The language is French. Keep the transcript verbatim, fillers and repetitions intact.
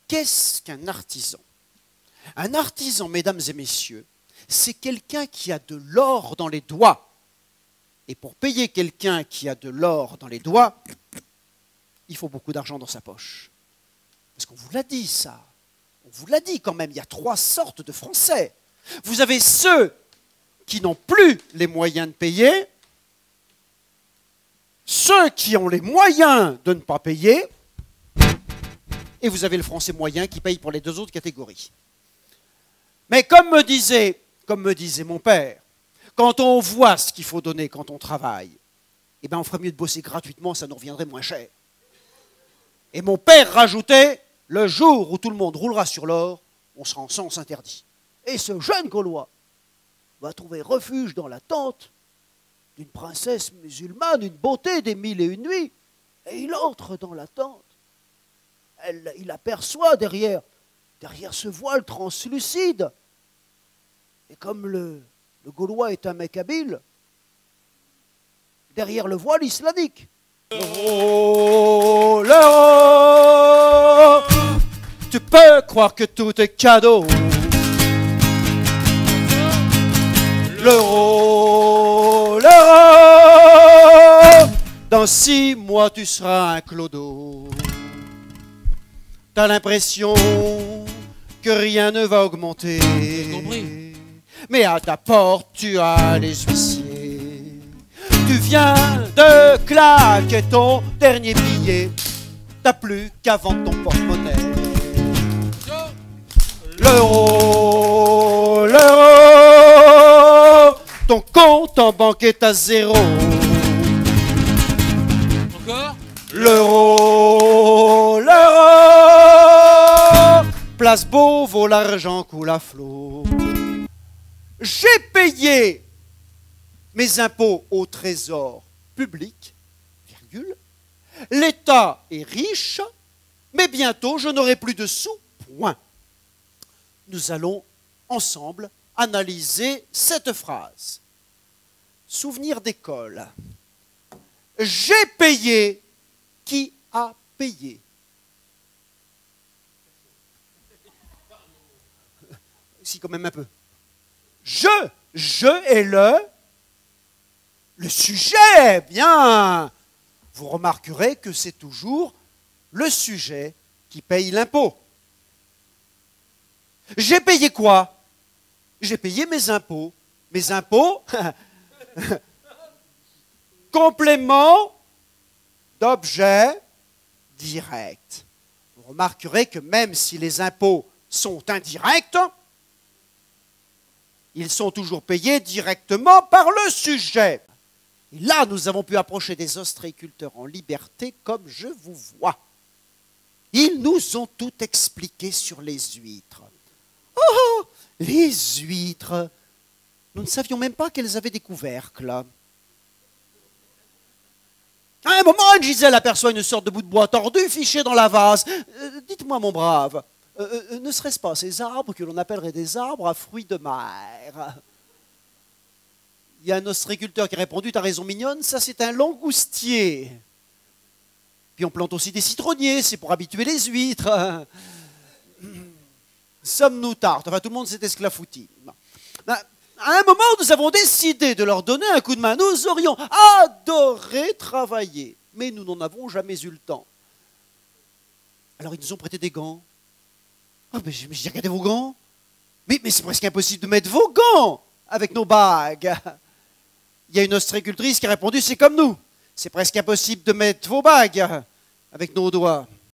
Qu'est-ce qu'un artisan? Un artisan, mesdames et messieurs, c'est quelqu'un qui a de l'or dans les doigts. Et pour payer quelqu'un qui a de l'or dans les doigts, il faut beaucoup d'argent dans sa poche. Parce qu'on vous l'a dit, ça. On vous l'a dit quand même, il y a trois sortes de Français. Vous avez ceux qui n'ont plus les moyens de payer, ceux qui ont les moyens de ne pas payer, et vous avez le Français moyen qui paye pour les deux autres catégories. Mais comme me disait, comme me disait mon père, quand on voit ce qu'il faut donner quand on travaille, eh bien on ferait mieux de bosser gratuitement, ça nous reviendrait moins cher. Et mon père rajoutait, le jour où tout le monde roulera sur l'or, on sera en sens interdit. Et ce jeune Gaulois va trouver refuge dans la tente d'une princesse musulmane, une beauté des mille et une nuits. Et il entre dans la tente. Elle, il aperçoit derrière, derrière ce voile translucide. Et comme le, le Gaulois est un mec habile, derrière le voile islamique. L'euro, l'euro, tu peux croire que tout est cadeau. L'euro, l'euro, dans six mois tu seras un clodo. T'as l'impression que rien ne va augmenter. Mais à ta porte tu as les huissiers. Tu viens de claquer ton dernier billet. T'as plus qu'à vendre ton porte-monnaie. L'euro, l'euro, ton compte en banque est à zéro. Encore? L'euro, l'euro, place Beauvau, l'argent coule à flot. J'ai payé mes impôts au trésor public, virgule. L'État est riche, mais bientôt je n'aurai plus de sous, point. Nous allons ensemble analyser cette phrase. Souvenir d'école. J'ai payé. Qui a payé? Si, quand même un peu. Je, je est le, le sujet, bien. Vous remarquerez que c'est toujours le sujet qui paye l'impôt. J'ai payé quoi? J'ai payé mes impôts. Mes impôts, complément d'objet direct. Vous remarquerez que même si les impôts sont indirects, ils sont toujours payés directement par le sujet. Et là, nous avons pu approcher des ostréiculteurs en liberté comme je vous vois. Ils nous ont tout expliqué sur les huîtres. Oh, les huîtres! Nous ne savions même pas qu'elles avaient des couvercles. À un moment, Gisèle aperçoit une sorte de bout de bois tordu fiché dans la vase. Euh, Dites-moi, mon brave, euh, euh, ne serait-ce pas ces arbres que l'on appellerait des arbres à fruits de mer? Il y a un ostréiculteur qui a répondu, t'as raison mignonne, ça c'est un langoustier. Puis on plante aussi des citronniers, c'est pour habituer les huîtres. Sommes-nous tartes? Enfin, tout le monde s'est esclafouti. À un moment, nous avons décidé de leur donner un coup de main. Nous aurions adoré travailler, mais nous n'en avons jamais eu le temps. Alors, ils nous ont prêté des gants. Oh, mais j'ai dit, regardez vos gants. Mais, mais c'est presque impossible de mettre vos gants avec nos bagues. Il y a une ostréicultrice qui a répondu, c'est comme nous. C'est presque impossible de mettre vos bagues avec nos doigts.